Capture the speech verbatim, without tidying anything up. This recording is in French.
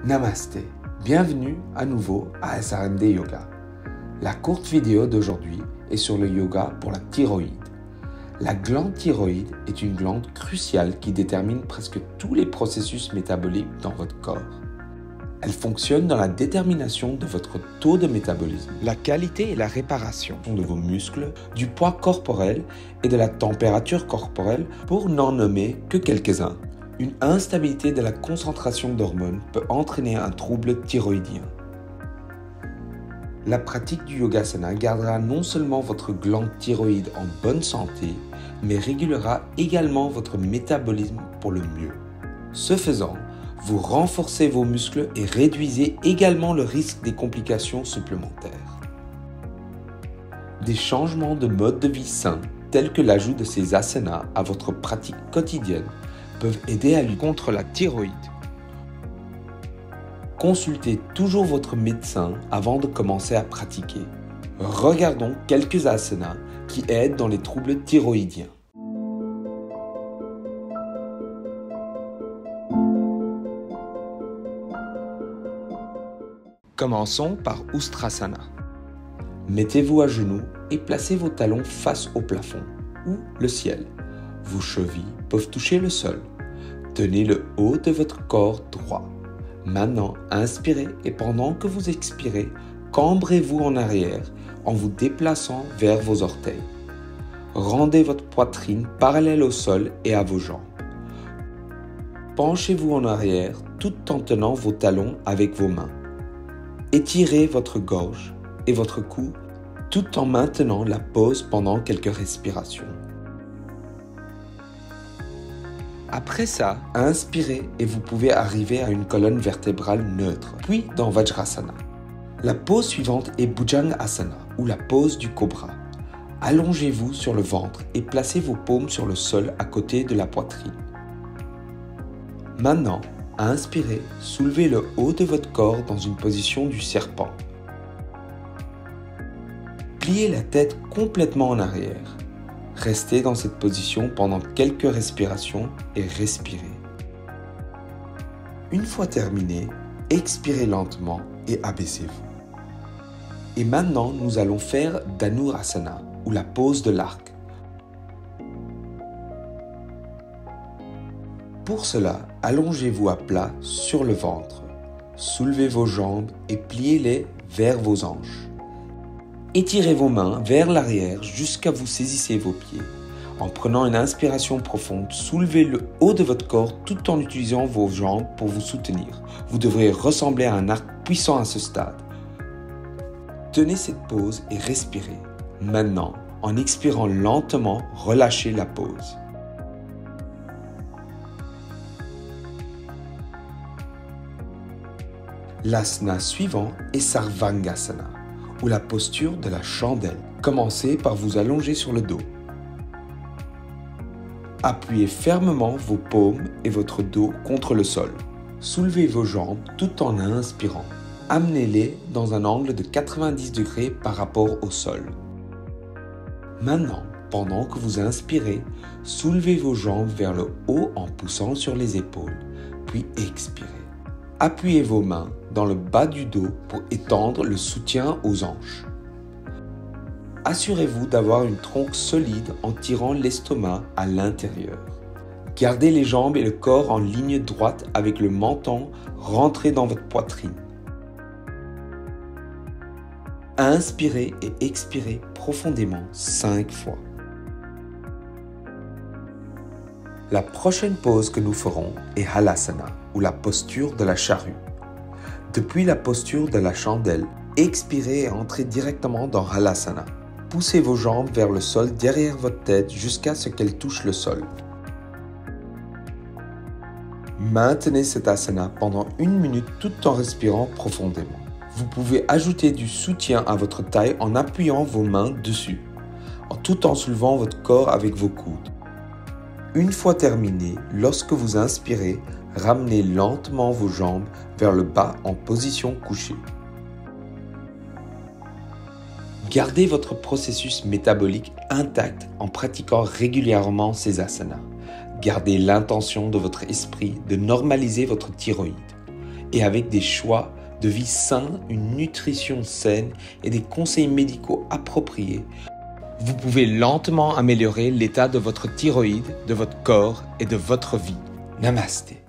Namasté, bienvenue à nouveau à S R M D Yoga. La courte vidéo d'aujourd'hui est sur le yoga pour la thyroïde. La glande thyroïde est une glande cruciale qui détermine presque tous les processus métaboliques dans votre corps. Elle fonctionne dans la détermination de votre taux de métabolisme, la qualité et la réparation de vos muscles, du poids corporel et de la température corporelle pour n'en nommer que quelques-uns. Une instabilité de la concentration d'hormones peut entraîner un trouble thyroïdien. La pratique du yogasana gardera non seulement votre glande thyroïde en bonne santé, mais régulera également votre métabolisme pour le mieux. Ce faisant, vous renforcez vos muscles et réduisez également le risque des complications supplémentaires. Des changements de mode de vie sain, tels que l'ajout de ces asanas à votre pratique quotidienne, peuvent aider à lutter contre la thyroïde. Consultez toujours votre médecin avant de commencer à pratiquer. Regardons quelques asanas qui aident dans les troubles thyroïdiens. Commençons par Ustrasana. Mettez-vous à genoux et placez vos talons face au plafond ou le ciel. Vos chevilles peuvent toucher le sol. Tenez le haut de votre corps droit. Maintenant, inspirez et pendant que vous expirez, cambrez-vous en arrière en vous déplaçant vers vos orteils. Rendez votre poitrine parallèle au sol et à vos jambes. Penchez-vous en arrière tout en tenant vos talons avec vos mains. Étirez votre gorge et votre cou tout en maintenant la pose pendant quelques respirations. Après ça, inspirez et vous pouvez arriver à une colonne vertébrale neutre, puis dans Vajrasana. La pose suivante est Bhujangasana, ou la pose du cobra. Allongez-vous sur le ventre et placez vos paumes sur le sol à côté de la poitrine. Maintenant, inspirez, soulevez le haut de votre corps dans une position du serpent. Pliez la tête complètement en arrière. Restez dans cette position pendant quelques respirations et respirez. Une fois terminé, expirez lentement et abaissez-vous. Et maintenant, nous allons faire Dhanurasana, ou la pose de l'arc. Pour cela, allongez-vous à plat sur le ventre. Soulevez vos jambes et pliez-les vers vos hanches. Étirez vos mains vers l'arrière jusqu'à vous saisissez vos pieds. En prenant une inspiration profonde, soulevez le haut de votre corps tout en utilisant vos jambes pour vous soutenir. Vous devrez ressembler à un arc puissant à ce stade. Tenez cette pose et respirez. Maintenant, en expirant lentement, relâchez la pose. L'asana suivant est Sarvangasana, ou la posture de la chandelle. Commencez par vous allonger sur le dos. Appuyez fermement vos paumes et votre dos contre le sol. Soulevez vos jambes tout en inspirant. Amenez-les dans un angle de quatre-vingt-dix degrés par rapport au sol. Maintenant, pendant que vous inspirez, soulevez vos jambes vers le haut en poussant sur les épaules, puis expirez. Appuyez vos mains dans le bas du dos pour étendre le soutien aux hanches. Assurez-vous d'avoir une tronque solide en tirant l'estomac à l'intérieur. Gardez les jambes et le corps en ligne droite avec le menton rentré dans votre poitrine. Inspirez et expirez profondément cinq fois. La prochaine pose que nous ferons est Halasana, ou la posture de la charrue. Depuis la posture de la chandelle, expirez et entrez directement dans Halasana. Poussez vos jambes vers le sol derrière votre tête jusqu'à ce qu'elles touchent le sol. Maintenez cet asana pendant une minute tout en respirant profondément. Vous pouvez ajouter du soutien à votre taille en appuyant vos mains dessus, en tout en soulevant votre corps avec vos coudes. Une fois terminé, lorsque vous inspirez, ramenez lentement vos jambes vers le bas en position couchée. Gardez votre processus métabolique intact en pratiquant régulièrement ces asanas. Gardez l'intention de votre esprit de normaliser votre thyroïde. Et avec des choix de vie sains, une nutrition saine et des conseils médicaux appropriés, vous pouvez lentement améliorer l'état de votre thyroïde, de votre corps et de votre vie. Namasté.